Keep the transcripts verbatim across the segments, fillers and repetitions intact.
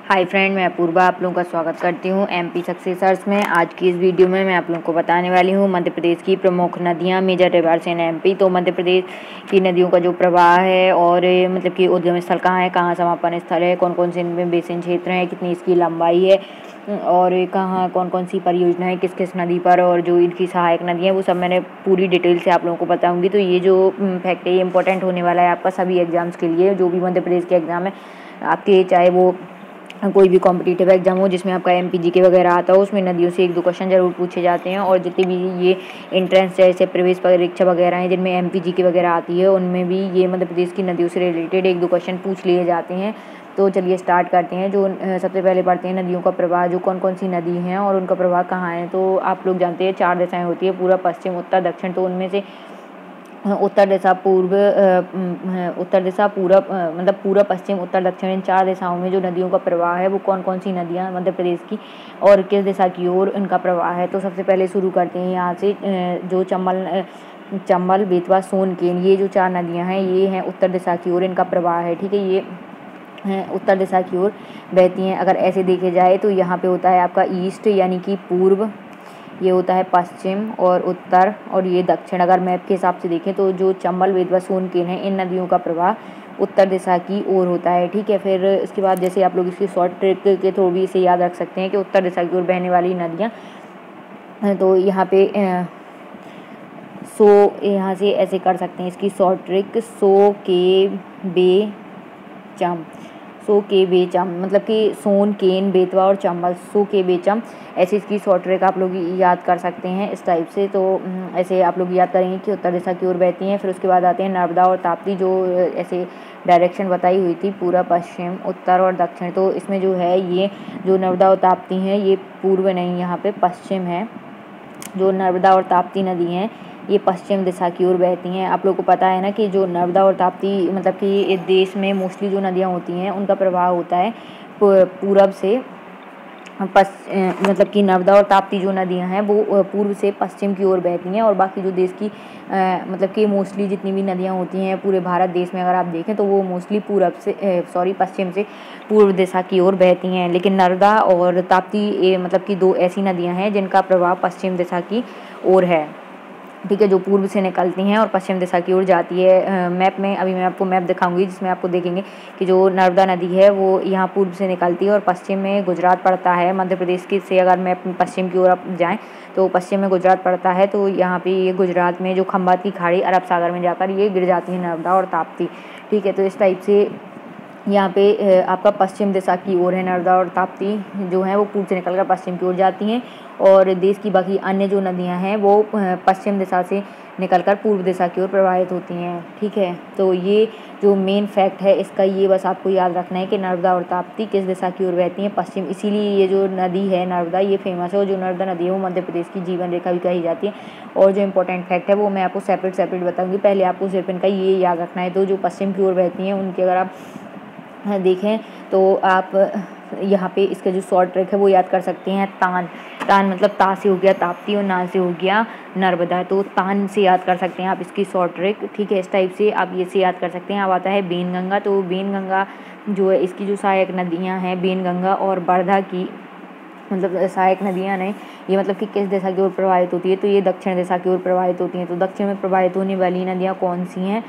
Hi friend, मैं अपूर्वा आप लोगों का स्वागत करती हूँ एमपी सक्सेसर्स में। आज की इस वीडियो में मैं आप लोगों को बताने वाली हूँ मध्य प्रदेश की प्रमुख नदियाँ, मेजर रिवर्स इन एमपी। तो मध्य प्रदेश की नदियों का जो प्रवाह है और मतलब कि उद्गम स्थल कहाँ है, कहाँ समापन स्थल है, कौन कौन से इनमें बेसिन क्षेत्र हैं, कितनी इसकी लंबाई है और कहाँ कौन कौन सी परियोजना है किस किस नदी पर, और जो इनकी सहायक नदी है वो सब मैंने पूरी डिटेल से आप लोगों को बताऊँगी। तो ये जो फैक्ट है ये इंपॉर्टेंट होने वाला है आपका सभी एग्जाम्स के लिए। जो भी मध्य प्रदेश के एग्ज़ाम है आपके, चाहे वो कोई भी कॉम्पिटिटिव एग्जाम हो जिसमें आपका एमपीजीके वगैरह आता हो, उसमें नदियों से एक दो क्वेश्चन जरूर पूछे जाते हैं। और जितनी भी ये एंट्रेंस जैसे प्रवेश परीक्षा वगैरह हैं जिनमें एमपीजीके वगैरह आती है, उनमें भी ये मध्य प्रदेश की नदियों से रिलेटेड एक दो क्वेश्चन पूछ लिए जाते हैं। तो चलिए स्टार्ट करते हैं। जो सबसे पहले पढ़ते हैं नदियों का प्रवाह, जो कौन कौन सी नदी हैं और उनका प्रवाह कहाँ है। तो आप लोग जानते हैं चार दिशाएँ होती है, पूर्व पश्चिम उत्तर दक्षिण। तो उनमें से उत्तर दिशा पूर्व उत्तर दिशा पूरब मतलब पूर्व पश्चिम उत्तर दक्षिण, इन चार दिशाओं में जो नदियों का प्रवाह है वो कौन कौन सी नदियां मध्य प्रदेश की और किस दिशा की ओर इनका प्रवाह है। तो सबसे पहले शुरू करते हैं यहाँ से। जो चंबल चंबल बेतवा सोन केन, ये जो चार नदियां हैं ये हैं उत्तर दिशा की ओर इनका प्रवाह है। ठीक है, ये हैं उत्तर दिशा की ओर बहती हैं। अगर ऐसे देखे जाए तो यहाँ पे होता है आपका ईस्ट यानी कि पूर्व, ये होता है पश्चिम और उत्तर, और ये दक्षिण। अगर मैप के हिसाब से देखें तो जो चंबल बेतवा सोन केन है इन नदियों का प्रवाह उत्तर दिशा की ओर होता है। ठीक है, फिर इसके बाद जैसे आप लोग इसकी शॉर्ट ट्रिक के थ्रू भी इसे याद रख सकते हैं कि उत्तर दिशा की ओर बहने वाली नदियाँ, तो यहाँ पे सो यहाँ से ऐसे कर सकते हैं इसकी शॉर्ट ट्रिक, सो के बे चम, सो के बेचम, मतलब कि सोन केन बेतवा और चंबल, सो के बेचम, ऐसे इसकी शॉर्ट ट्रिक आप लोग याद कर सकते हैं इस टाइप से। तो ऐसे आप लोग याद करेंगे कि उत्तर दिशा की ओर बहती हैं। फिर उसके बाद आते हैं नर्मदा और ताप्ती, जो ऐसे डायरेक्शन बताई हुई थी पूर्व पश्चिम उत्तर और दक्षिण। तो इसमें जो है ये जो नर्मदा और ताप्ती हैं ये पूर्व नहीं, यहाँ पे पश्चिम है। जो नर्मदा और ताप्ती नदी हैं ये पश्चिम दिशा की ओर बहती हैं। आप लोग को पता है ना कि जो नर्मदा और ताप्ती मतलब कि इस देश में मोस्टली जो नदियाँ होती हैं उनका प्रवाह होता है पूरब से पश्चिम, मतलब कि नर्मदा और ताप्ती जो नदियाँ हैं वो पूर्व से पश्चिम की ओर बहती हैं। और बाकी जो देश की आ, मतलब कि मोस्टली जितनी भी नदियाँ होती हैं पूरे भारत देश में अगर आप देखें तो वो मोस्टली पूरब से सॉरी पश्चिम से पूर्व दिशा की ओर बहती हैं। लेकिन नर्मदा और ताप्ती मतलब कि दो ऐसी नदियाँ हैं जिनका प्रवाह पश्चिम दिशा की ओर है। ठीक है, जो पूर्व से निकलती हैं और पश्चिम दिशा की ओर जाती है। मैप में अभी मैं आपको मैप दिखाऊंगी जिसमें आपको देखेंगे कि जो नर्मदा नदी है वो यहाँ पूर्व से निकलती है और पश्चिम में गुजरात पड़ता है। मध्य प्रदेश की से अगर मैप पश्चिम की ओर आप जाएँ तो पश्चिम में गुजरात पड़ता है। तो यहाँ पे ये गुजरात में जो खंबात की खाड़ी अरब सागर में जाकर ये गिर जाती है नर्मदा और ताप्ती। ठीक है, तो इस टाइप से यहाँ पे आपका पश्चिम दिशा की ओर है नर्मदा और ताप्ती जो हैं वो पूर्व से निकलकर पश्चिम की ओर जाती हैं। और देश की बाकी अन्य जो नदियाँ हैं वो पश्चिम दिशा से निकलकर पूर्व दिशा की ओर प्रवाहित होती हैं। ठीक है, तो ये जो मेन फैक्ट है इसका ये बस आपको याद रखना है कि नर्मदा और ताप्ती किस दिशा की ओर बहती हैं, पश्चिम। इसीलिए ये जो नदी है नर्मदा ये फेमस है, और जो नर्मदा नदी है वो मध्य प्रदेश की जीवन रेखा भी कही जाती है। और जो इंपॉर्टेंट फैक्ट है वो मैं आपको सेपरेट सेपरेट बताऊँगी, पहले आपको सिर्फ इनका ये याद रखना है। तो जो पश्चिम की ओर बहती हैं उनके अगर आप देखें तो आप यहाँ पे इसका जो शॉर्ट ट्रिक है वो याद कर सकते हैं। तान, तान मतलब ता से हो गया ताप्ती और ना से हो गया नर्मदा, तो तान से याद कर सकते हैं आप इसकी शॉर्ट ट्रिक। ठीक है, इस टाइप से आप ये से याद कर सकते हैं। अब आता है बेनगंगा। तो बेनगंगा जो है इसकी जो सहायक नदियाँ हैं बेनगंगा और बरधा की, मतलब सहायक नदियाँ नहीं, ये मतलब कि किस दिशा की ओर प्रवाहित होती है, तो ये दक्षिण दिशा की ओर प्रवाहित होती हैं। तो दक्षिण में प्रवाहित होने वाली नदियाँ कौन सी हैं?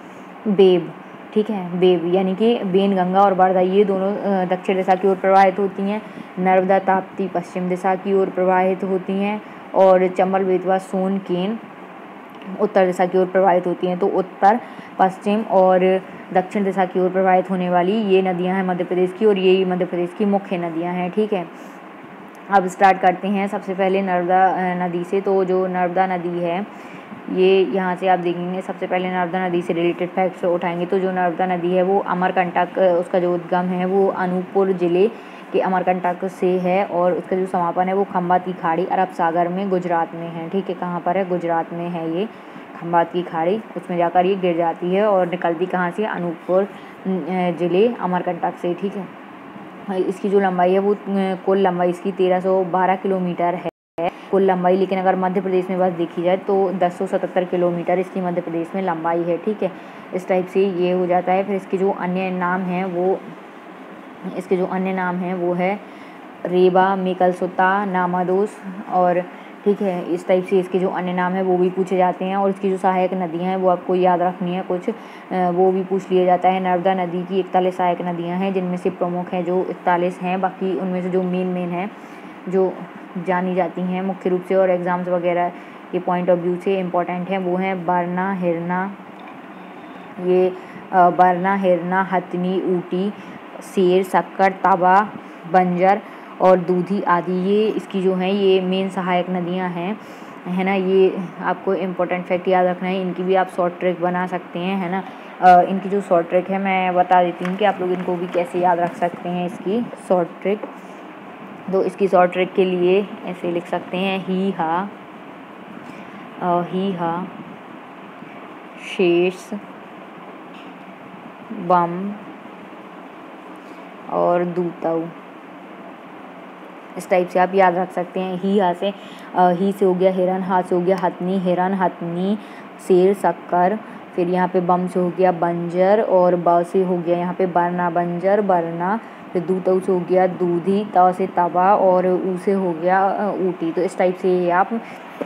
बेब। ठीक है, बेब यानी कि बेनगंगा और बरधा ये दोनों दक्षिण दिशा की ओर प्रवाहित होती हैं। नर्मदा ताप्ती पश्चिम दिशा की ओर प्रवाहित होती हैं और चंबल बेतवा सोन केन उत्तर दिशा की ओर प्रवाहित होती हैं। तो उत्तर पश्चिम और दक्षिण दिशा की ओर प्रवाहित होने वाली ये नदियां हैं मध्य प्रदेश की, और ये मध्य प्रदेश की मुख्य नदियां हैं। ठीक है, अब स्टार्ट करते हैं सबसे पहले नर्मदा नदी से। तो जो नर्मदा नदी है ये यहाँ से आप देखेंगे सबसे पहले नर्मदा नदी से रिलेटेड फैक्ट्स उठाएंगे। तो जो नर्मदा नदी है वो अमरकंटक, उसका जो उद्गम है वो अनूपपुर जिले के अमरकंटक से है, और उसका जो समापन है वो खंबात की खाड़ी अरब सागर में गुजरात में है। ठीक है, कहाँ पर है? गुजरात में है ये खंबात की खाड़ी, उसमें जाकर ये गिर जाती है और निकलती कहाँ से? अनूपपुर जिले अमरकंटक से। ठीक है, इसकी जो लंबाई है वो कुल लंबाई इसकी तेरह सौ बारह किलोमीटर है कुल लंबाई। लेकिन अगर मध्य प्रदेश में बस देखी जाए तो दस सौ सतहत्तर किलोमीटर इसकी मध्य प्रदेश में लंबाई है। ठीक है, इस टाइप से ये हो जाता है। फिर इसके जो अन्य नाम हैं वो इसके जो अन्य नाम हैं वो है रेवा, मेकलसुता, नामादोस और ठीक है, इस टाइप से इसके जो अन्य नाम है वो भी पूछे जाते हैं। और इसकी जो सहायक नदियाँ हैं वो आपको याद रखनी है, कुछ वो भी पूछ लिया जाता है। नर्मदा नदी की इकतालीस सहायक नदियाँ हैं, जिनमें से प्रमुख हैं जो इकतालीस हैं, बाकी उनमें से जो मेन मेन है जो जानी जाती हैं मुख्य रूप से और एग्ज़ाम्स वगैरह के पॉइंट ऑफ व्यू से इम्पोर्टेंट हैं, वो हैं बरना, हिरना, ये बरना, हिरना, हथनी, ऊटी, शेर, शक्कर, तवा, बंजर और दूधी आदि। ये इसकी जो हैं ये मेन सहायक नदियां हैं, है ना। ये आपको इम्पोर्टेंट फैक्ट याद रखना है। इनकी भी आप शॉर्ट ट्रिक बना सकते हैं, है ना। आ, इनकी जो शॉर्ट ट्रिक है मैं बता देती हूँ कि आप लोग इनको भी कैसे याद रख सकते हैं। इसकी शॉर्ट ट्रिक, तो इसकी शॉर्ट ट्रिक के लिए ऐसे लिख सकते हैं ही हा, ही हा, शेष, बम और दूताऊ। इस टाइप से आप याद रख सकते हैं। ही हा से आ, ही से हो गया हिरन, हा से हो गया हथनी, हिरन, हथनी, शेर, शक्कर, फिर यहाँ पे बम से हो गया बंजर और ब से हो गया यहाँ पे बरना, बंजर, बरना, फिर दूताऊ से हो गया दूधी, त से तवा और ऊ से हो गया ऊटी। तो इस टाइप से आप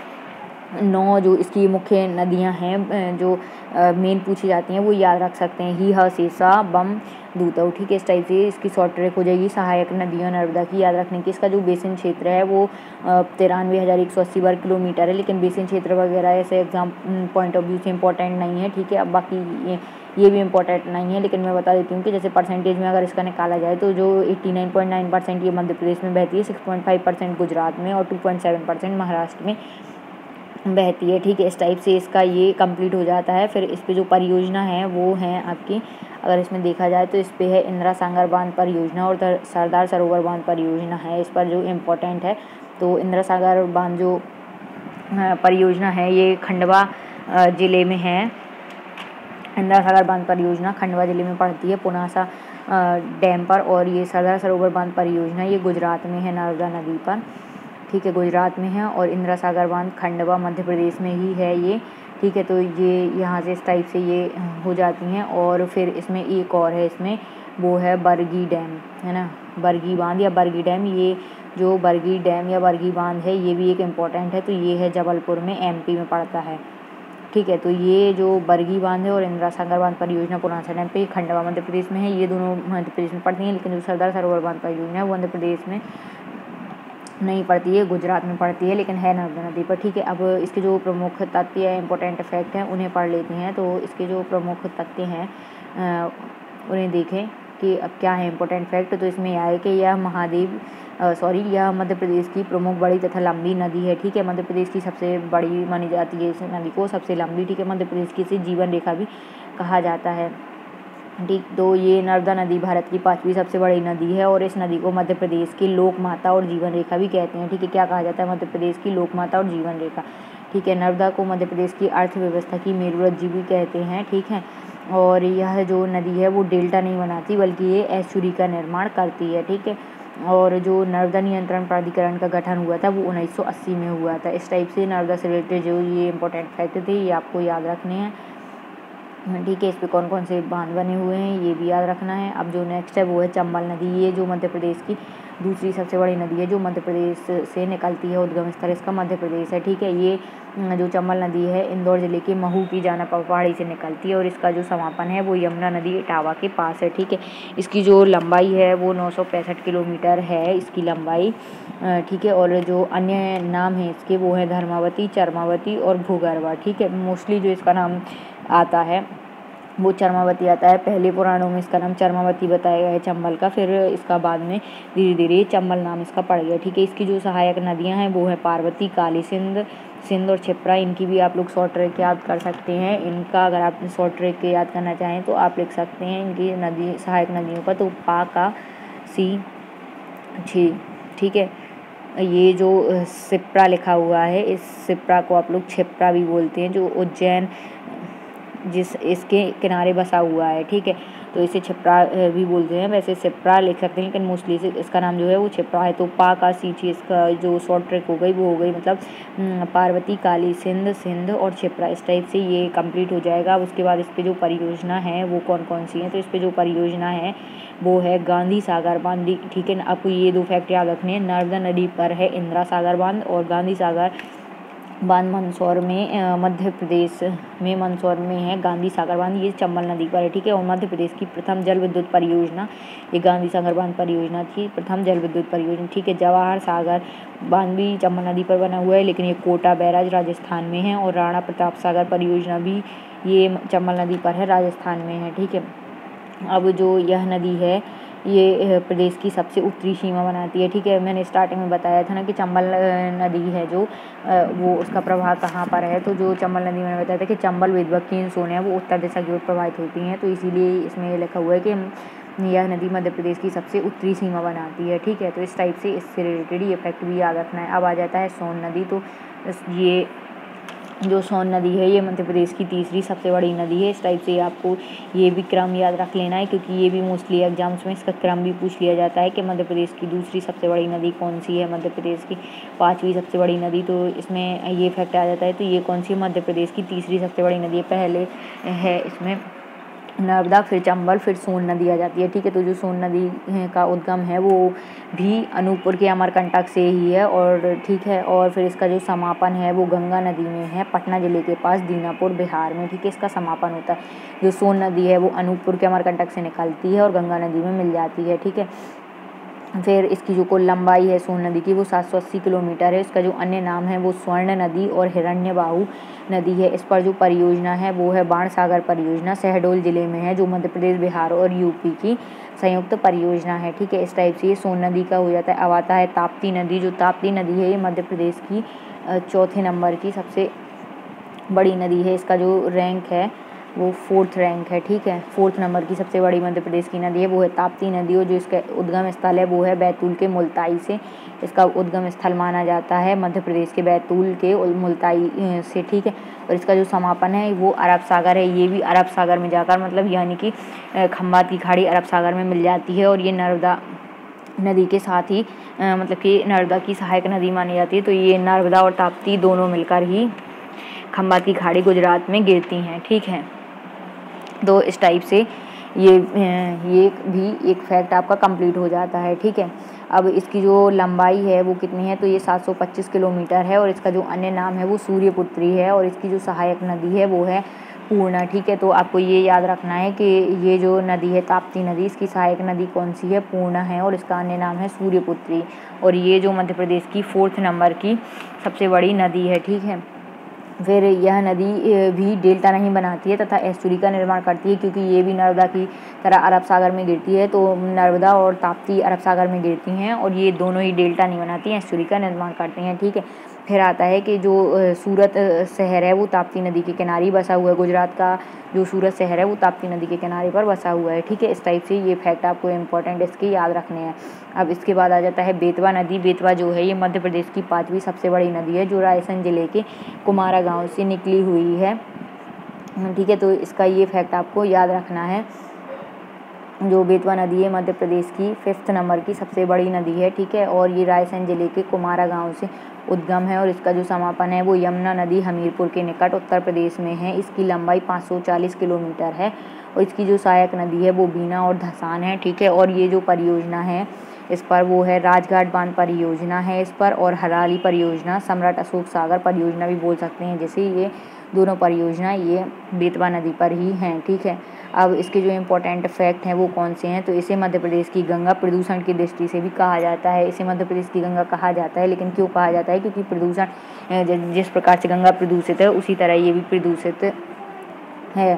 नौ जो इसकी मुख्य नदियां हैं जो मेन पूछी जाती हैं वो याद रख सकते हैं। ही, ह, शेषा, बम, दूताऊ। ठीक है, इस टाइप से इसकी शॉर्ट ट्रिक हो जाएगी सहायक नदियों नर्मदा की याद रखने की। इसका जो बेसिन क्षेत्र है वो तिरानवे हज़ार एक सौ अस्सी वर्ग किलोमीटर है, लेकिन बेसिन क्षेत्र वगैरह ऐसे एग्जाम पॉइंट ऑफ व्यू से इंपॉर्टेंट नहीं है। ठीक है, अब बाकी ये ये भी इम्पोर्टेंट नहीं है, लेकिन मैं बता देती हूँ कि जैसे परसेंटेज में अगर इसका निकाला जाए तो जो नवासी पॉइंट नौ परसेंट ये मध्य प्रदेश में बहती है, छह पॉइंट पाँच परसेंट गुजरात में और दो पॉइंट सात परसेंट महाराष्ट्र में बहती है। ठीक है, इस टाइप से इसका ये कंप्लीट हो जाता है। फिर इस पे जो परियोजना है वो है आपकी, अगर इसमें देखा जाए तो इस पे है इंदिरा सागर बांध परियोजना और सरदार सरोवर बांध परियोजना है इस पर जो इम्पोर्टेंट है। तो इंदिरा सागर बांध जो परियोजना है ये खंडवा ज़िले में है। इंदिरा सागर बांध परियोजना खंडवा ज़िले में पड़ती है, पुनासा डैम पर। और ये सरदार सरोवर बांध परियोजना ये गुजरात में है, नर्मदा नदी पर। ठीक है, गुजरात में है। और इंदिरा सागर बांध खंडवा मध्य प्रदेश में ही है ये। ठीक है, तो ये यहाँ से इस टाइप से ये हो जाती हैं। और फिर इसमें एक और है, इसमें वो है बरगी डैम, है ना, बरगी बांध या बरगी डैम। ये जो बरगी डैम या बरगी बांध है ये भी एक इम्पॉर्टेंट है, तो ये है जबलपुर में, एमपी में पड़ता है। ठीक है, तो ये जो बरगी बांध है और इंदिरा सागर बांध परियोजना पुनासा डैम पे खंडवा मध्य प्रदेश में है, ये दोनों मध्य प्रदेश में पड़ती हैं। लेकिन जो सरदार सरोवर बांध परियोजना है वो मध्य प्रदेश में नहीं पड़ती है, गुजरात में पड़ती है, लेकिन है नर्मदा नदी पर। ठीक है, अब इसके जो प्रमुख तथ्य या इम्पोर्टेंट फैक्ट हैं उन्हें पढ़ लेते हैं। तो इसके जो प्रमुख तथ्य हैं उन्हें देखें कि अब क्या है इम्पोर्टेंट फैक्ट। तो इसमें यह है कि यह महादेव सॉरी यह मध्य प्रदेश की प्रमुख बड़ी तथा लंबी नदी है। ठीक है, मध्य प्रदेश की सबसे बड़ी मानी जाती है इस नदी को, सबसे लंबी। ठीक है, मध्य प्रदेश की इसे जीवन रेखा भी कहा जाता है। ठीक, तो ये नर्मदा नदी भारत की पांचवी सबसे बड़ी नदी है और इस नदी को मध्य प्रदेश की लोक माता और जीवन रेखा भी कहते हैं। ठीक है, क्या कहा जाता है, मध्य प्रदेश की लोक माता और जीवन रेखा। ठीक है, नर्मदा को मध्य प्रदेश की अर्थव्यवस्था की मेरुरज्जु भी कहते हैं। ठीक है, और यह जो नदी है वो डेल्टा नहीं बनाती बल्कि ये एस्चुरी का निर्माण करती है। ठीक है, और जो नर्मदा नियंत्रण प्राधिकरण का गठन हुआ था वो उन्नीस सौ अस्सी में हुआ था। इस टाइप से नर्मदा से रिलेटेड जो ये इंपॉर्टेंट फैक्ट थे ये आपको याद रखने हैं। ठीक है, इस पे कौन कौन से बांध बने हुए हैं ये भी याद रखना है। अब जो नेक्स्ट है वो है चंबल नदी। ये जो मध्य प्रदेश की दूसरी सबसे बड़ी नदी है जो मध्य प्रदेश से निकलती है, उद्गम स्थल इसका मध्य प्रदेश है। ठीक है, ये जो चंबल नदी है इंदौर ज़िले के महू की जाना पहाड़ी से निकलती है और इसका जो समापन है वो यमुना नदी इटावा के पास है। ठीक है, इसकी जो लंबाई है वो नौ सौ पैंसठ किलोमीटर है इसकी लंबाई। ठीक है, और जो अन्य नाम है इसके वो है धर्मावती, चरमावती और भूगर्भा। ठीक है, मोस्टली जो इसका नाम आता है वो चरमावती आता है। पहले पुराणों में इसका नाम चरमावती बताया गया है चंबल का, फिर इसका बाद में धीरे धीरे चंबल नाम इसका पड़ गया। ठीक है, इसकी जो सहायक नदियां हैं वो है पार्वती, काली सिंध, सिंध और क्षिप्रा। इनकी भी आप लोग शॉर्ट ट्रिक याद कर सकते हैं। इनका अगर आप शॉर्ट ट्रिक याद करना चाहें तो आप लिख सकते हैं इनकी नदी सहायक नदियों का, तो पा, का, सी, छी। ठीक है, ये जो क्षिप्रा लिखा हुआ है इस क्षिप्रा को आप लोग क्षिप्रा भी बोलते हैं, जो उज्जैन जिस इसके किनारे बसा हुआ है। ठीक है, तो इसे क्षिप्रा भी बोलते हैं, वैसे क्षिप्रा लिख सकते हैं लेकिन मोस्टली इसका नाम जो है वो क्षिप्रा है। तो पा का सींची इसका जो शॉर्ट ट्रिक हो गई वो हो गई मतलब पार्वती, काली सिंध, सिंध और क्षिप्रा, इस टाइप से ये कंप्लीट हो जाएगा। अब उसके बाद इस पे जो परियोजना है वो कौन कौन सी है, तो इस पे जो परियोजना है वो है गांधी सागर बांध, ठीक है। आपको ये दो फैक्ट याद रखने हैं, नर्मदा नदी पर है इंदिरा सागर बांध और गांधी सागर बांध मंदसौर में मध्य प्रदेश में मंदसौर में है गांधी सागर बांध, ये चंबल नदी पर है, ठीक है। और मध्य प्रदेश की प्रथम जल विद्युत परियोजना ये गांधी सागर बांध परियोजना थी, प्रथम जल विद्युत परियोजना, ठीक है। जवाहर सागर बांध भी चंबल नदी पर बना हुआ है लेकिन ये कोटा बैराज राजस्थान में है। और राणा प्रताप सागर परियोजना भी ये चंबल नदी पर है, राजस्थान में है, ठीक है। अब जो यह नदी है ये प्रदेश की सबसे उत्तरी सीमा बनाती है, ठीक है। मैंने स्टार्टिंग में बताया था ना कि चंबल नदी है जो वो उसका प्रवाह कहाँ पर है, तो जो चंबल नदी मैंने बताया था कि चंबल, बेतवा, कीन, सोन है वो उत्तर दिशा की ओर प्रवाहित होती हैं, तो इसीलिए इसमें ये लिखा हुआ है कि यह नदी मध्य प्रदेश की सबसे उत्तरी सीमा बनाती है, ठीक है। तो इस टाइप से इससे रिलेटेड ये फैक्ट भी याद रखना है। अब आ जाता है सोन नदी, तो ये जो सोन नदी है ये मध्य प्रदेश की तीसरी सबसे बड़ी नदी है। इस टाइप से आपको ये भी क्रम याद रख लेना है क्योंकि ये भी मोस्टली एग्जाम्स में इसका क्रम भी पूछ लिया जाता है कि मध्य प्रदेश की दूसरी सबसे बड़ी नदी कौन सी है, मध्य प्रदेश की पाँचवीं सबसे बड़ी नदी, तो इसमें ये फैक्ट आ जाता है। तो ये कौन सी है, मध्य प्रदेश की तीसरी सबसे बड़ी नदी है। पहले है इसमें नर्मदा, फिर चंबल, फिर सोन नदी आ जाती है, ठीक है। तो जो सोन नदी का उद्गम है वो भी अनूपपुर के अमरकंटक से ही है और ठीक है। और फिर इसका जो समापन है वो गंगा नदी में है, पटना जिले के पास दीनापुर बिहार में, ठीक है। इसका समापन होता है, जो सोन नदी है वो अनूपपुर के अमरकंटक से निकलती है और गंगा नदी में मिल जाती है, ठीक है। फिर इसकी जो कुल लंबाई है सोन नदी की वो सात सौ अस्सी किलोमीटर है। इसका जो अन्य नाम है वो स्वर्ण नदी और हिरण्यबाहु नदी है। इस पर जो परियोजना है वो है बाण सागर परियोजना, शहडोल जिले में है, जो मध्य प्रदेश, बिहार और यूपी की संयुक्त परियोजना है, ठीक है। इस टाइप से ये सोन नदी का हो जाता है। अब आता है ताप्ती नदी, जो ताप्ती नदी है ये मध्य प्रदेश की चौथे नंबर की सबसे बड़ी नदी है। इसका जो रैंक है वो फोर्थ रैंक है, ठीक है। फोर्थ नंबर की सबसे बड़ी मध्य प्रदेश की नदी है वो है ताप्ती नदी और जो इसका उद्गम स्थल है वो है बैतूल के मुल्ताई से इसका उद्गम स्थल माना जाता है, मध्य प्रदेश के बैतूल के मुल्ताई से, ठीक है। और इसका जो समापन है वो अरब सागर है, ये भी अरब सागर में जाकर मतलब यानी कि खंबात की खाड़ी अरब सागर में मिल जाती है। और ये नर्मदा नदी के साथ ही आ, मतलब कि नर्मदा की सहायक नदी मानी जाती है। तो ये नर्मदा और ताप्ती दोनों मिलकर ही खंबात की खाड़ी गुजरात में गिरती हैं, ठीक है। तो इस टाइप से ये ये भी एक फैक्ट आपका कंप्लीट हो जाता है, ठीक है। अब इसकी जो लंबाई है वो कितनी है, तो ये सात सौ पच्चीस किलोमीटर है और इसका जो अन्य नाम है वो सूर्यपुत्री है और इसकी जो सहायक नदी है वो है पूर्णा, ठीक है। तो आपको ये याद रखना है कि ये जो नदी है ताप्ती नदी, इसकी सहायक नदी कौन सी है, पूर्णा है और इसका अन्य नाम है सूर्यपुत्री और ये जो मध्य प्रदेश की फोर्थ नंबर की सबसे बड़ी नदी है, ठीक है। फिर यह नदी भी डेल्टा नहीं बनाती है तथा एस्चुरी का निर्माण करती है क्योंकि ये भी नर्मदा की तरह अरब सागर में गिरती है। तो नर्मदा और ताप्ती अरब सागर में गिरती हैं और ये दोनों ही डेल्टा नहीं बनाती हैं, एस्चुरी का निर्माण करती हैं, ठीक है। फिर आता है कि जो सूरत शहर है वो ताप्ती नदी के किनारे बसा हुआ है, गुजरात का जो सूरत शहर है वो ताप्ती नदी के किनारे पर बसा हुआ है, ठीक है। इस टाइप से ये फैक्ट आपको इम्पोर्टेंट इसके याद रखने हैं। अब इसके बाद आ जाता है बेतवा नदी। बेतवा जो है ये मध्य प्रदेश की पाँचवीं सबसे बड़ी नदी है जो रायसेन जिले के कुमारा गांव से निकली हुई है, ठीक है। तो इसका ये फैक्ट आपको याद रखना है। जो बेतवा नदी है मध्य प्रदेश की फिफ्थ नंबर की सबसे बड़ी नदी है, ठीक है। और ये रायसेन जिले के कुमारा गांव से उद्गम है और इसका जो समापन है वो यमुना नदी हमीरपुर के निकट उत्तर प्रदेश में है। इसकी लंबाई पाँच सौ चालीस किलोमीटर है और इसकी जो सहायक नदी है वो बीना और धसान है, ठीक है। और ये जो परियोजना है इस पर वो है राजघाट बांध परियोजना है इस पर, और हराली परियोजना, सम्राट अशोक सागर परियोजना भी बोल सकते हैं, जैसे ये दोनों परियोजना ये बेतवा नदी पर ही हैं, ठीक है। अब इसके जो इम्पोर्टेंट फैक्ट हैं वो कौन से हैं, तो इसे मध्य प्रदेश की गंगा प्रदूषण की दृष्टि से भी कहा जाता है। इसे मध्य प्रदेश की गंगा कहा जाता है, लेकिन क्यों कहा जाता है, क्योंकि प्रदूषण जिस प्रकार से गंगा प्रदूषित है उसी तरह ये भी प्रदूषित है।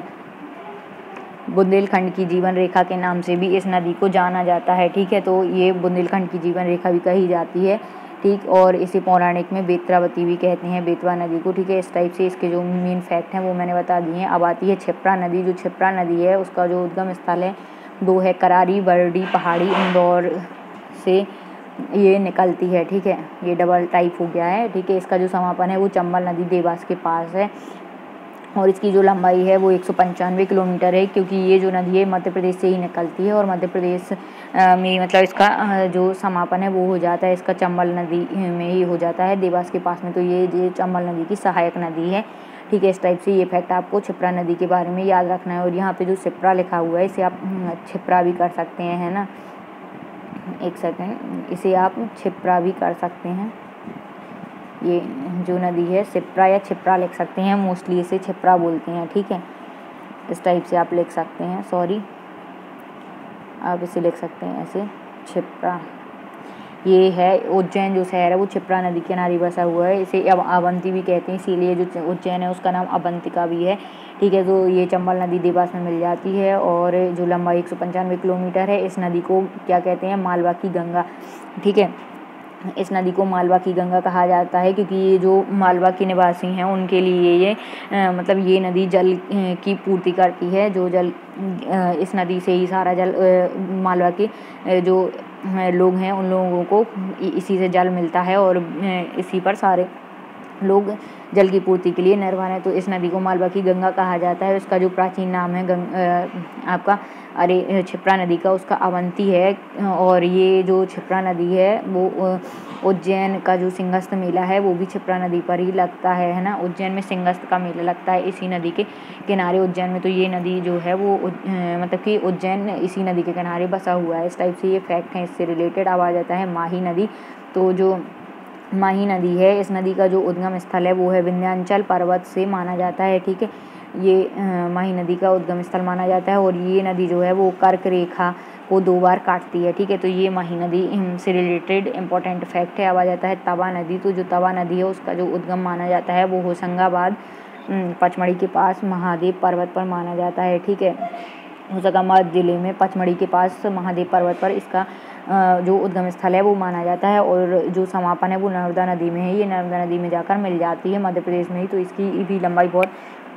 बुंदेलखंड की जीवन रेखा के नाम से भी इस नदी को जाना जाता है, ठीक है। तो ये बुंदेलखंड की जीवन रेखा भी कही जाती है, ठीक। और इसे पौराणिक में बेत्रावती भी कहते हैं बेतवा नदी को, ठीक है। इस टाइप से इसके जो मेन फैक्ट हैं वो मैंने बता दिए हैं। अब आती है क्षिप्रा नदी। जो क्षिप्रा नदी है उसका जो उद्गम स्थल है वो है करारी बरडी पहाड़ी इंदौर से ये निकलती है, ठीक है। ये डबल टाइप हो गया है, ठीक है। इसका जो समापन है वो चंबल नदी देवास के पास है और इसकी जो लंबाई है वो एक सौ पंचानवे किलोमीटर है, क्योंकि ये जो नदी है मध्य प्रदेश से ही निकलती है और मध्य प्रदेश में मतलब इसका जो समापन है वो हो जाता है इसका चंबल नदी में ही हो जाता है, देवास के पास में। तो ये ये चंबल नदी की सहायक नदी है, ठीक है। इस टाइप से ये फैक्ट आपको क्षिप्रा नदी के बारे में याद रखना है। और यहाँ पे जो क्षिप्रा लिखा हुआ है इसे आप क्षिप्रा भी कर सकते हैं, है ना, एक सेकेंड, इसे आप क्षिप्रा भी कर सकते हैं। ये जो नदी है क्षिप्रा या क्षिप्रा लिख सकते हैं, मोस्टली इसे क्षिप्रा बोलते हैं, ठीक है। इस टाइप से आप लिख सकते हैं, सॉरी आप इसे लिख सकते हैं ऐसे, क्षिप्रा। ये है उज्जैन जो शहर है वो क्षिप्रा नदी के किनारे बसा हुआ है, इसे अब अवंती भी कहते हैं, इसीलिए जो उज्जैन है उसका नाम अवंतिका भी है, ठीक है। तो ये चंबल नदी देवास में मिल जाती है और जो लंबाई एक सौ पंचानवे किलोमीटर है। इस नदी को क्या कहते हैं, मालवा की गंगा, ठीक है। इस नदी को मालवा की गंगा कहा जाता है, क्योंकि ये जो मालवा के निवासी हैं उनके लिए ये आ, मतलब ये नदी जल की पूर्ति करती है। जो जल आ, इस नदी से ही सारा जल आ, मालवा के आ, जो लोग हैं उन लोगों को इसी से जल मिलता है और इसी पर सारे लोग जल की पूर्ति के लिए निर्भर हैं। तो इस नदी को मालवा की गंगा कहा जाता है। उसका जो प्राचीन नाम है गंग आपका अरे क्षिप्रा नदी का, उसका अवंती है। और ये जो क्षिप्रा नदी है वो उज्जैन का जो सिंहस्थ मेला है वो भी क्षिप्रा नदी पर ही लगता है, है ना। उज्जैन में सिंहस्थ का मेला लगता है इसी नदी के किनारे उज्जैन में। तो ये नदी जो है वो मतलब कि उज्जैन इसी नदी के किनारे बसा हुआ है। इस टाइप से ये फैक्ट है, इससे रिलेटेड। अब आ जाता है माही नदी। तो जो माही नदी है, इस नदी का जो उद्गम स्थल है वो है विंध्याचल पर्वत से माना जाता है, ठीक है। ये माही नदी का उद्गम स्थल माना जाता है और ये नदी जो है वो कर्क रेखा को दो बार काटती है, ठीक है। तो ये माही नदी से रिलेटेड इंपॉर्टेंट फैक्ट है। अब आ जाता है तवा नदी। तो जो तवा नदी है उसका जो उद्गम माना जाता है वो होशंगाबाद पचमढ़ी के पास महादेव पर्वत पर माना जाता है, ठीक है। होशंगाबाद जिले में पचमढ़ी के पास महादेव पर्वत पर इसका जो उद्गम स्थल है वो माना जाता है और जो समापन है वो नर्मदा नदी में है। ये नर्मदा नदी में जाकर मिल जाती है मध्य प्रदेश में ही। तो इसकी भी लंबाई बहुत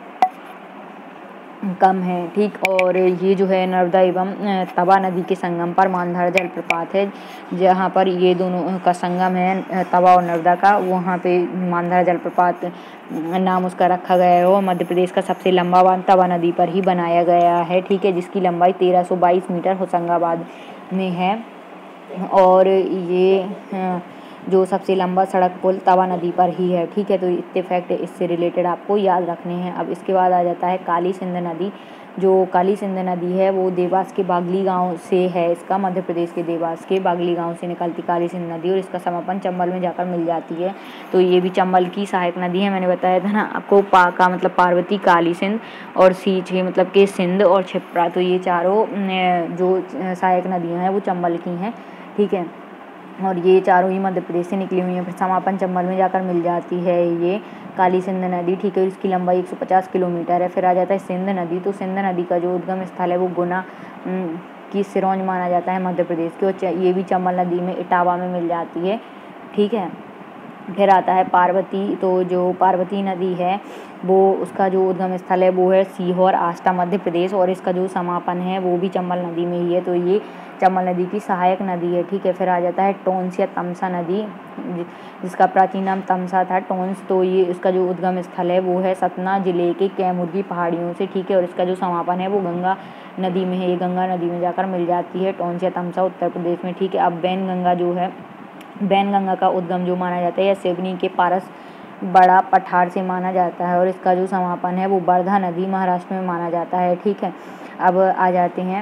कम है, ठीक। और ये जो है नर्मदा एवं तवा नदी के संगम पर मानधार जलप्रपात है, जहाँ पर ये दोनों का संगम है तवा और नर्मदा का, वहाँ पे मानधार जलप्रपात नाम उसका रखा गया है। और मध्य प्रदेश का सबसे लंबा बांध तवा नदी पर ही बनाया गया है, ठीक है, जिसकी लंबाई तेरह सौ बाईस मीटर होशंगाबाद में है। और ये जो सबसे लंबा सड़क पुल तवा नदी पर ही है, ठीक है। तो इतने फैक्ट इससे रिलेटेड आपको याद रखने हैं। अब इसके बाद आ जाता है काली सिंध नदी। जो काली सिंध नदी है वो देवास के बागली गांव से है, इसका मध्य प्रदेश के देवास के बागली गांव से निकलती काली सिंध नदी और इसका समापन चंबल में जाकर मिल जाती है। तो ये भी चंबल की सहायक नदी है। मैंने बताया था ना आपको, पा का मतलब पार्वती, काली सिंध और सींच मतलब के सिंध और क्षिप्रा। तो ये चारों जो सहायक नदियाँ हैं वो चंबल की हैं, ठीक है। और ये चारों ही मध्य प्रदेश से निकली हुई हैं। फिर समापन चंबल में जाकर मिल जाती है ये काली सिंध नदी, ठीक है। इसकी लंबाई एक सौ पचास किलोमीटर है। फिर आ जाता है सिंध नदी। तो सिंध नदी का जो उद्गम स्थल है वो गुना की सिरौंज माना जाता है मध्य प्रदेश के, और ये भी चंबल नदी में इटावा में मिल जाती है, ठीक है। फिर आता है पार्वती। तो जो पार्वती नदी है वो उसका जो उद्गम स्थल है वो है सीहोर आष्टा मध्य प्रदेश और इसका जो समापन है वो भी चंबल नदी में ही है। तो ये चंबल नदी की सहायक नदी है, ठीक है। फिर आ जाता है टोंस या तमसा नदी, जिसका प्राचीन नाम तमसा था, टोंस। तो ये इसका जो उद्गम स्थल है वो है सतना जिले के कैमूर की पहाड़ियों से, ठीक है। और इसका जो समापन है वो गंगा नदी में है। ये गंगा नदी में जाकर मिल जाती है, टोंस या तमसा उत्तर प्रदेश में, ठीक है। अब बैन गंगा जो है, बैन गंगा का उद्गम जो माना जाता है या सिवनी के पारस बड़ा पठार से माना जाता है और इसका जो समापन है वो वर्धा नदी महाराष्ट्र में माना जाता है, ठीक है। अब आ जाते हैं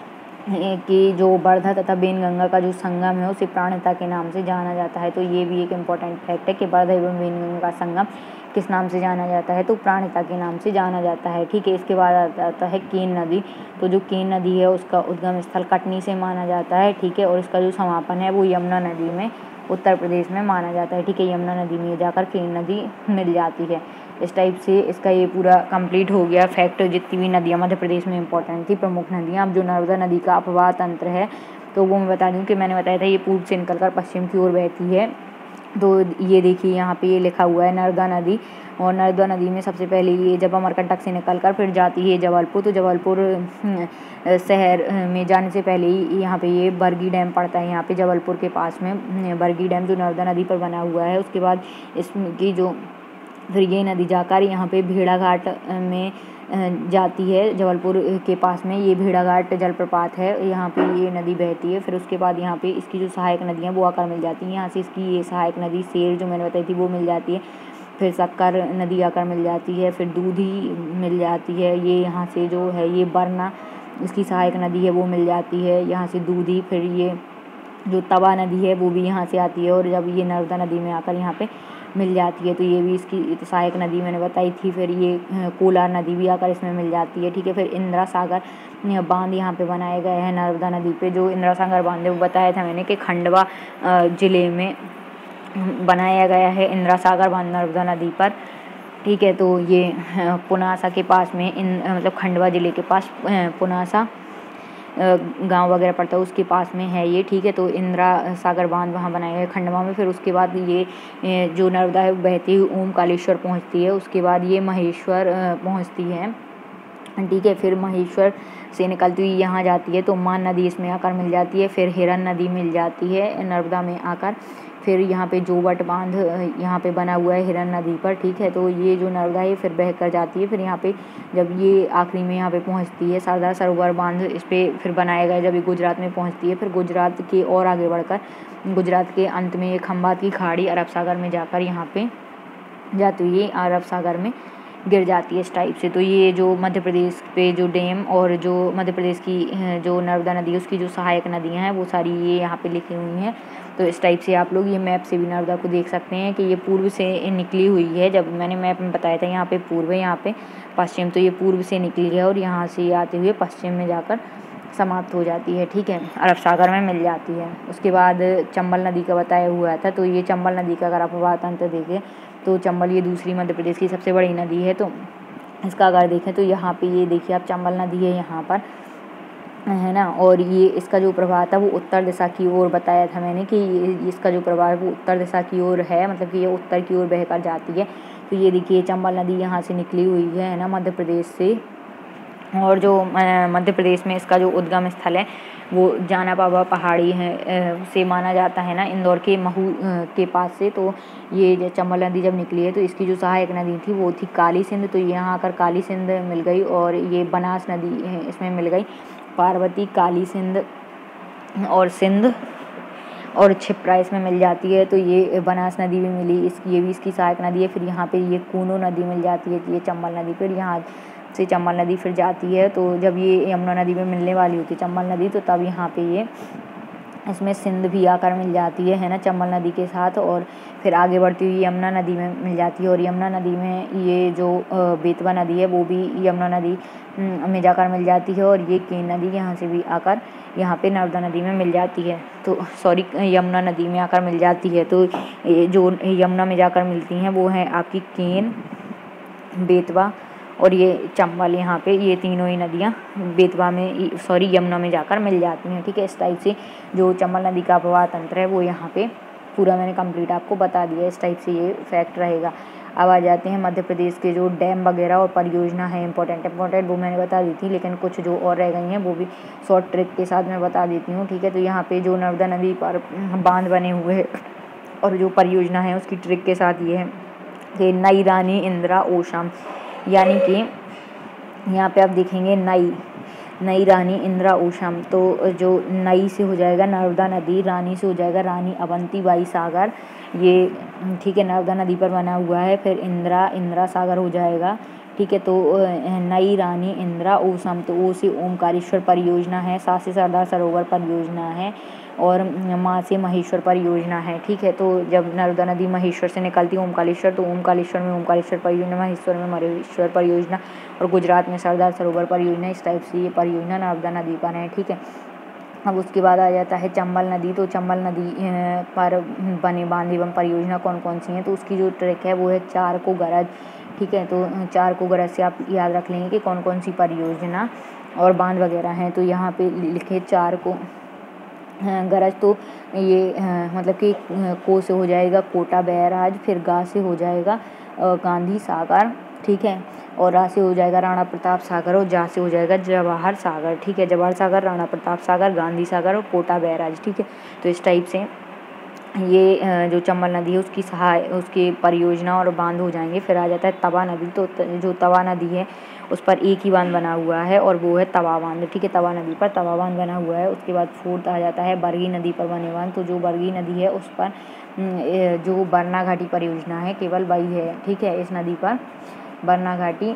कि जो वर्धा तथा बेनगंगा का जो संगम है उसे प्राणहिता के नाम से जाना जाता है। तो ये भी एक इम्पॉर्टेंट फैक्ट है कि वर्धा एवं बेनगंगा का संगम किस नाम से जाना जाता है, तो प्राणहिता के नाम से जाना जाता है, ठीक है। इसके बाद आ जाता है केन नदी। तो जो केन नदी है उसका उद्गम स्थल कटनी से माना जाता है, ठीक है। और इसका जो समापन है वो यमुना नदी में उत्तर प्रदेश में माना जाता है, ठीक है। यमुना नदी में जाकर केन नदी मिल जाती है। इस टाइप से इसका ये पूरा कंप्लीट हो गया फैक्ट, जितनी भी नदियाँ मध्य प्रदेश में इंपॉर्टेंट थी प्रमुख नदियाँ। अब जो नर्मदा नदी का अपवाह तंत्र है तो वो मैं बता दूं कि मैंने बताया था ये पूर्व से निकलकर पश्चिम की ओर बहती है। तो ये देखिए यहाँ पे ये लिखा हुआ है नर्मदा नदी, और नर्मदा नदी में सबसे पहले ये जब अमरकंटक से निकलकर फिर जाती है जबलपुर। तो जबलपुर शहर में जाने से पहले ही यहाँ पे ये बरगी डैम पड़ता है, यहाँ पे जबलपुर के पास में बरगी डैम जो नर्मदा नदी पर बना हुआ है। उसके बाद इसकी जो फिर ये नदी जाकर यहाँ पे भेड़ाघाट में जाती है, जबलपुर के पास में ये भेड़ाघाट जलप्रपात है, यहाँ पे ये नदी बहती है। फिर उसके बाद यहाँ पे इसकी जो सहायक नदियाँ वो आकर मिल जाती हैं। यहाँ से इसकी ये सहायक नदी सेर जो मैंने बताई थी वो मिल जाती है। फिर शक्कर नदी आकर मिल जाती है। फिर दूधी मिल जाती है। ये यहाँ से जो है ये बरना इसकी सहायक नदी है वो मिल जाती है, यहाँ से दूधी। फिर ये जो तवा नदी है वो भी यहाँ से आती है, और जब ये नर्मदा नदी में आकर यहाँ पे मिल जाती है तो ये भी इसकी सहायक नदी मैंने बताई थी। फिर ये कोलार नदी भी आकर इसमें मिल जाती है, ठीक है। फिर इंदिरा सागर बांध यहाँ पे बनाए गए हैं नर्मदा नदी पे। जो इंदिरा सागर बांध है वो बताया था मैंने कि खंडवा ज़िले में बनाया गया है इंदिरा सागर बांध नर्मदा नदी पर, ठीक है। तो ये पुनासा के पास में इन मतलब खंडवा ज़िले के पास पुनासा गांव वगैरह पड़ता है उसके पास में है ये, ठीक है। तो इंदिरा सागर बांध वहाँ बनाया गया है खंडवा में। फिर उसके बाद ये जो नर्मदा है बहती हुई ओमकालेश्वर पहुँचती है, उसके बाद ये महेश्वर पहुँचती है, ठीक है। फिर महेश्वर से निकलती हुई यहाँ जाती है तो मान नदी इसमें आकर मिल जाती है। फिर हिरन नदी मिल जाती है नर्मदा में आकर। फिर यहाँ पे जोवट बांध यहाँ पे बना हुआ है हिरन नदी पर, ठीक है। तो ये जो नर्मदा है फिर बह कर जाती है। फिर यहाँ पे जब ये आखिरी में यहाँ पे पहुँचती है सरदार सरोवर बांध इस पर फिर बनाया गया जब ये गुजरात में पहुँचती है। फिर गुजरात के और आगे बढ़कर गुजरात के अंत में ये खंभात की खाड़ी अरब सागर में जाकर यहाँ पे जाती हुई अरब सागर में गिर जाती है इस टाइप से। तो ये जो मध्य प्रदेश पे जो डैम और जो मध्य प्रदेश की जो नर्मदा नदी है उसकी जो सहायक नदियाँ हैं वो सारी ये यहाँ पे लिखी हुई हैं। तो इस टाइप से आप लोग ये मैप से भी नर्मदा को देख सकते हैं कि ये पूर्व से निकली हुई है। जब मैंने मैप में बताया था यहाँ पे पूर्व है, यहाँ पे पश्चिम, तो ये पूर्व से निकली है और यहाँ से आते हुए पश्चिम में जाकर समाप्त हो जाती है, ठीक है, अरब सागर में मिल जाती है। उसके बाद चंबल नदी का बताया हुआ था, तो ये चंबल नदी का अगर आप प्रवाह तंत्र देखें तो चंबल ये दूसरी मध्य प्रदेश की सबसे बड़ी नदी है। तो इसका अगर देखें तो यहाँ पे ये देखिए आप चंबल नदी है यहाँ पर, है ना। और ये इसका जो प्रवाह था वो उत्तर दिशा की ओर बताया था मैंने कि इसका जो प्रवाह है वो उत्तर दिशा की ओर है, मतलब कि ये उत्तर की ओर बहकर जाती है। तो ये देखिए चंबल नदी यहाँ से निकली हुई है ना मध्य प्रदेश से। और जो मध्य प्रदेश में इसका जो उद्गम स्थल है वो जाना बाबा पहाड़ी है से माना जाता है ना, इंदौर के महू के पास से। तो ये चंबल नदी जब निकली है तो इसकी जो सहायक नदी थी वो थी काली सिंध। तो यहाँ आकर काली सिंध मिल गई, और ये बनास नदी इसमें मिल गई, पार्वती, काली सिंध और सिंध और क्षिप्रा इसमें मिल जाती है। तो ये बनास नदी भी मिली, इसकी ये भी इसकी सहायक नदी है। फिर यहाँ पे ये कूनो नदी मिल जाती है, ये चंबल नदी। फिर यहाँ से चंबल नदी फिर जाती है, तो जब ये यमुना नदी में मिलने वाली होती है चंबल नदी, तो तब यहाँ पे ये इसमें सिंध भी आकर मिल जाती है है ना चंबल नदी के साथ। और फिर आगे बढ़ती हुई यमुना नदी में मिल जाती है, और यमुना नदी में ये जो बेतवा नदी है वो भी यमुना नदी में जाकर मिल जाती है। और ये केन नदी यहाँ से भी आकर यहाँ पे नर्मदा नदी में मिल जाती है, तो सॉरी यमुना नदी में आकर मिल जाती है। तो ये जो यमुना में जाकर मिलती हैं वो हैं आपकी केन, बेतवा और ये चंबल। यहाँ पे ये तीनों ही नदियाँ बेतवा में सॉरी यमुना में जाकर मिल जाती हैं, ठीक है। इस टाइप से जो चंबल नदी का प्रवाह तंत्र है वो यहाँ पे पूरा मैंने कंप्लीट आपको बता दिया। इस टाइप से ये फैक्ट रहेगा। अब आ जाते हैं मध्य प्रदेश के जो डैम वगैरह और परियोजना है इंपॉर्टेंट इंपॉर्टेंट वो मैंने बता दी थी, लेकिन कुछ जो और रह गई हैं वो भी शॉर्ट ट्रिक के साथ मैं बता देती हूँ, ठीक है। तो यहाँ पे जो नर्मदा नदी पर बांध बने हुए हैं और जो परियोजना है उसकी ट्रिक के साथ ये है कि नई रानी इंदिरा ओशम, यानी कि यहाँ पे आप देखेंगे नई नई रानी इंदिरा ओशम। तो जो नई से हो जाएगा नर्मदा नदी, रानी से हो जाएगा रानी अवंतीबाई सागर, ये ठीक है नर्मदा नदी पर बना हुआ है। फिर इंदिरा इंदिरा सागर हो जाएगा, ठीक है। तो नई रानी इंदिरा ओशम, तो ओ से ओमकारेश्वर परियोजना है, सा से सरदार सरोवर परियोजना है, और माँ से महेश्वर परियोजना है, ठीक है। तो जब नर्मदा नदी महेश्वर से निकलती है ओमकारेश्वर, तो ओमकारेश्वर में ओमकारेश्वर परियोजना, महेश्वर में महेश्वर परियोजना, और गुजरात में सरदार सरोवर परियोजना। इस टाइप से ये परियोजना नर्मदा नदी पर है, ठीक है। अब उसके बाद आ जाता है चंबल नदी। तो चंबल नदी पर बने बांध एवं परियोजना कौन कौन सी हैं, तो उसकी जो ट्रिक है वो है चार को गरज, ठीक है। तो चार को गरज से आप याद रख लेंगे कि कौन कौन सी परियोजना और बांध वगैरह हैं। तो यहाँ पे लिखे चार को गरज, तो ये मतलब कि को से हो जाएगा कोटा बैराज, फिर गा से हो जाएगा गांधी सागर, ठीक है, और रा से हो जाएगा राणा प्रताप सागर, और जा से हो जाएगा जवाहर सागर, ठीक है। जवाहर सागर, राणा प्रताप सागर, गांधी सागर और कोटा बैराज, ठीक है। तो इस टाइप से ये जो चंबल नदी है उसकी सहाय उसकी परियोजना और बांध हो जाएंगे। फिर आ जाता है तवा नदी। तो जो तवा नदी है उस पर एक ही बांध बना हुआ है और वो है तवा बांध, ठीक है। तवा नदी पर तवा बांध बना हुआ है। उसके बाद फोर्थ आ जाता है बरगी नदी पर बने बांध। तो जो बरगी नदी है उस पर जो बरना घाटी परियोजना है केवल वही है, ठीक है। इस नदी पर बरना घाटी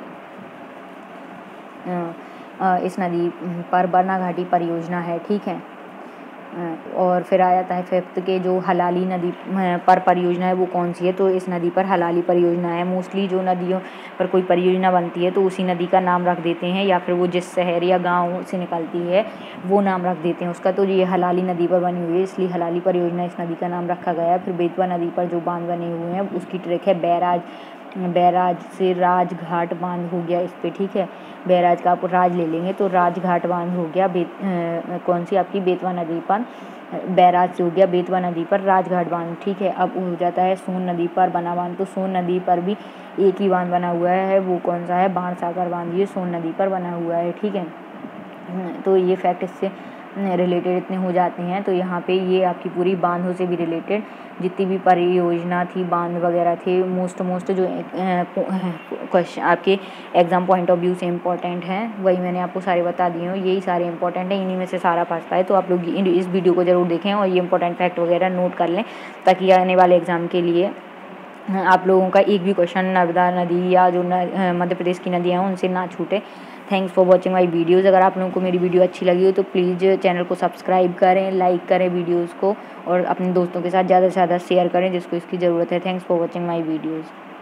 इस नदी पर बरना घाटी परियोजना है, ठीक है। और फिर आ जाता है फिफ्थ के जो हलाली नदी पर परियोजना है वो कौन सी है। तो इस नदी पर हलाली परियोजना है। मोस्टली जो नदियों पर कोई परियोजना बनती है तो उसी नदी का नाम रख देते हैं, या फिर वो जिस शहर या गांव से निकलती है वो नाम रख देते हैं उसका। तो ये हलाली नदी पर बनी हुई है इसलिए हलाली परियोजना इस नदी का नाम रखा गया है। फिर बेतवा नदी पर जो बांध बने हुए हैं उसकी ट्रैक है बैराज। बैराज से राजघाट बांध हो गया इस पे, ठीक है। बैराज का आप राज ले लेंगे तो राजघाट बांध हो गया बेत आ, कौन सी आपकी बेतवा नदी पर। बैराज से हो गया बेतवा नदी पर राजघाट बांध, ठीक है। अब हो जाता है सोन नदी पर बना बांध। तो सोन नदी पर भी एक ही बांध बना हुआ है, वो कौन सा है, बाणसागर बांध। ये सोन नदी पर बना हुआ है, ठीक है। तो ये फैक्ट इससे रिलेटेड इतने हो जाते हैं। तो यहाँ पे ये आपकी पूरी बांधों से भी रिलेटेड जितनी भी परियोजना थी, बांध वगैरह थे, मोस्ट मोस्ट जो क्वेश्चन आपके एग्जाम पॉइंट ऑफ व्यू से इम्पोर्टेंट हैं वही मैंने आपको सारे बता दिए हूँ। यही सारे इंपॉर्टेंट हैं, इन्हीं में से सारा फंसता है। तो आप लोग इस वीडियो को ज़रूर देखें और ये इंपॉर्टेंट फैक्ट वगैरह नोट कर लें ताकि आने वाले एग्ज़ाम के लिए आप लोगों का एक भी क्वेश्चन नर्मदा नदी या जो मध्य प्रदेश की नदियाँ हैं उनसे ना छूटे। Thanks for watching my videos. अगर आप लोगों को मेरी वीडियो अच्छी लगी हो तो प्लीज़ चैनल को सब्सक्राइब करें, लाइक करें वीडियोज़ को और अपने दोस्तों के साथ ज़्यादा से ज़्यादा शेयर करें जिसको इसकी ज़रूरत है। Thanks for watching my videos.